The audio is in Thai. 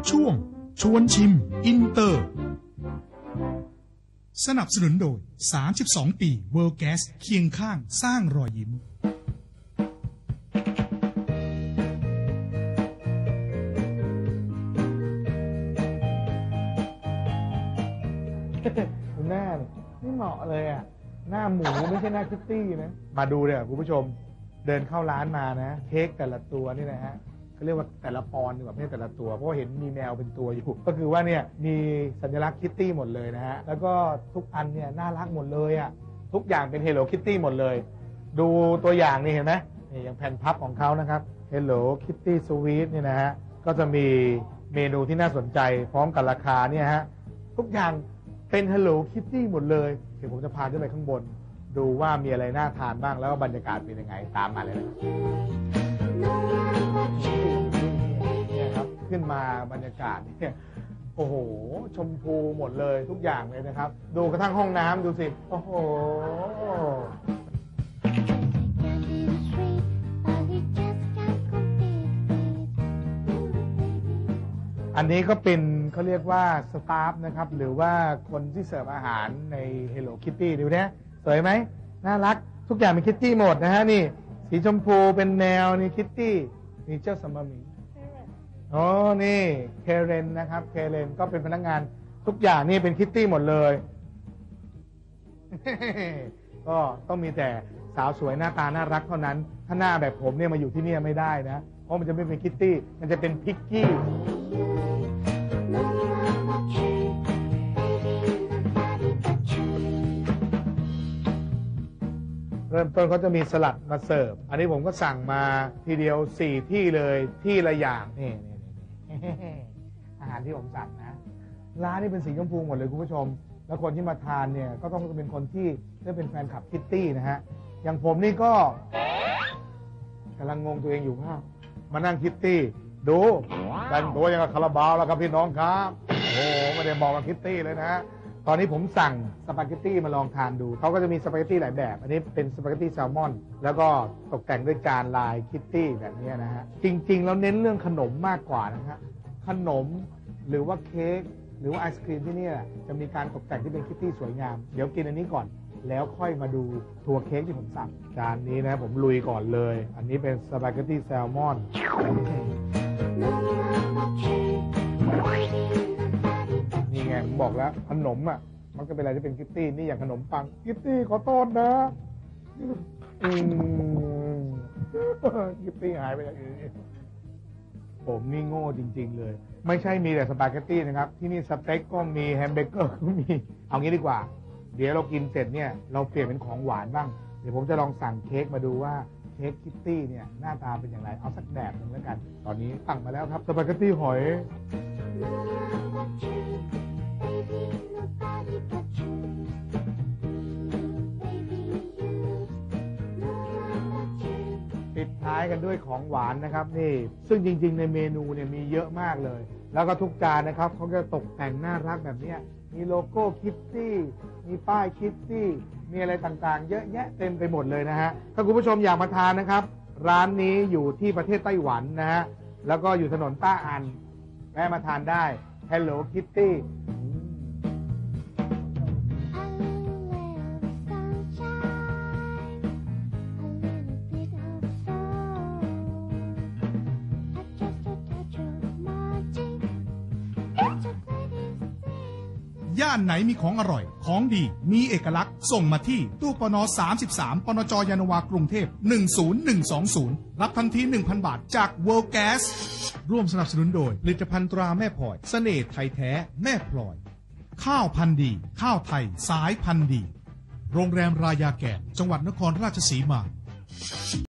ช่วงชวนชิมอินเตอร์สนับสนุนโดย32ปีเวิลด์แก๊สเคียงข้างสร้างรอยยิ้มหน้านี่เหมาะเลยอ่ะหน้าหมูไม่ใช่หน้าคิตตี้นะมาดูเลยคุณผู้ชมเดินเข้าร้านมานะเค้กแต่ละตัวนี่นะฮะเขาเรียกว่าแต่ละปอนด์ดีกว่าไม่ใช่แต่ละตัวเพราะเห็นมีแมวเป็นตัวอยู่ก็คือว่าเนี่ยมีสัญลักษณ์คิตตี้หมดเลยนะฮะแล้วก็ทุกอันเนี่ยน่ารักหมดเลยอ่ะทุกอย่างเป็น Hello Kitty หมดเลยดูตัวอย่างนี่เห็นไหมนี่อย่างแผ่นพับของเขานะครับ Hello Kitty Sweet นี่นะฮะก็จะมีเมนูที่น่าสนใจพร้อมกับราคาเนี่ยฮะทุกอย่างเป็น Hello Kitty หมดเลยเดี๋ยวผมจะพาขึ้นไปข้างบนดูว่ามีอะไรน่าทานบ้างแล้วบรรยากาศเป็นยังไงตามมาเลยเนี่ยครับขึ้นมาบรรยากาศเนี่ยโอ้โหชมพูหมดเลยทุกอย่างเลยนะครับดูกระทั่งห้องน้ำดูสิโอ้โหอันนี้ก็เป็นเขาเรียกว่าสตาฟนะครับหรือว่าคนที่เสิร์ฟอาหารใน Hello Kitty ดูเนี่ยสวยไหมน่ารักทุกอย่างเป็นคิตตี้หมดนะฮะนี่สีชมพูเป็นแนวนี่คิตตี้นี่เจ้าซัมเมอร์มิงอ๋อนี่เคเรนนะครับเคเรนก็เป็นพนักงานทุกอย่างนี่เป็นคิตตี้หมดเลย ก็ต้องมีแต่สาวสวยหน้าตาน่ารักเท่านั้นถ้าหน้าแบบผมเนี่ยมาอยู่ที่นี่ไม่ได้นะเพราะมันจะไม่เป็นคิตตี้มันจะเป็นพิกกี้เริ่มต้นเขาจะมีสลัดมาเสิร์ฟอันนี้ผมก็สั่งมาทีเดียว4ที่เลยที่ละอย่างนี่อาหารที่ผมสั่งนะร้านนี้เป็นสีชมพูหมดเลยคุณผู้ชมแล้วคนที่มาทานเนี่ยก็ต้องเป็นคนที่ได้เป็นแฟนคลับคิตตี้นะฮะอย่างผมนี่ก็กำลังงงตัวเองอยู่ว่ามานั่งคิตตี้ดูแต่งตัวยังกับคาราบาวแล้วครับพี่น้องครับโอ้ไม่ได้บอกว่าคิตตี้เลยนะตอนนี้ผมสั่งสปาเกตตี้มาลองทานดูเขาก็จะมีสปาเกตตี้หลายแบบอันนี้เป็นสปาเกตตี้แซลมอนแล้วก็ตกแต่งด้วยจานลายคิตตี้แบบนี้นะฮะจริงๆแล้วเน้นเรื่องขนมมากกว่านะฮะขนมหรือว่าเค้กหรือว่าไอศครีมที่นี่จะมีการตกแต่งที่เป็นคิตตี้สวยงามเดี๋ยวกินอันนี้ก่อนแล้วค่อยมาดูตัวเค้กที่ผมสั่งจานนี้นะผมลุยก่อนเลยอันนี้เป็นสปาเกตตี้แซลมอนนี่ไงผมบอกแล้วขนมอ่ะมันก็เป็นอะไรที่เป็นคิตตี้นี่อย่างขนมปังคิตตี้ขอโทษนะคิตตี้หายไปอย่างอื่นผมนี่โง่จริงๆเลยไม่ใช่มีแต่สปาเกตตี้นะครับที่นี่สเต็กก็มีแฮมเบอร์เกอร์ก็มีเอางี้ดีกว่าเดี๋ยวเรากินเสร็จเนี่ยเราเปลี่ยนเป็นของหวานบ้างเดี๋ยวผมจะลองสั่งเค้กมาดูว่าเค้กคิตตี้เนี่ยหน้าตาเป็นอย่างไรเอาสักแบบหนึ่งแล้วกันตอนนี้สั่งมาแล้วครับสปาเกตตี้หอยปิดท้ายกันด้วยของหวานนะครับนี่ซึ่งจริงๆในเมนูเนี่ยมีเยอะมากเลยแล้วก็ทุกจานนะครับเขาจะตกแต่งน่ารักแบบนี้มีโลโก้คิตตี้มีป้ายคิตตี้มีอะไรต่างๆเยอะแยะเต็มไปหมดเลยนะฮะถ้าคุณผู้ชมอยากมาทานนะครับร้านนี้อยู่ที่ประเทศไต้หวันนะฮะแล้วก็อยู่ถนนต้าอันแวะมาทานได้ Hello Kitty ย่านไหนมีของอร่อยของดีมีเอกลักษณ์ส่งมาที่ตู้ปน33ปนจยานนาวากรุงเทพ10120รับทันที 1,000 บาทจาก World Gas ร่วมสนับสนุนโดยผลิตภัณฑ์ตราแม่พลอยเสน่ห์ไทยแท้แม่พลอยข้าวพันธุ์ดีข้าวไทยสายพันธุ์ดีโรงแรมรายาแก่นจังหวัดนครราชสีมา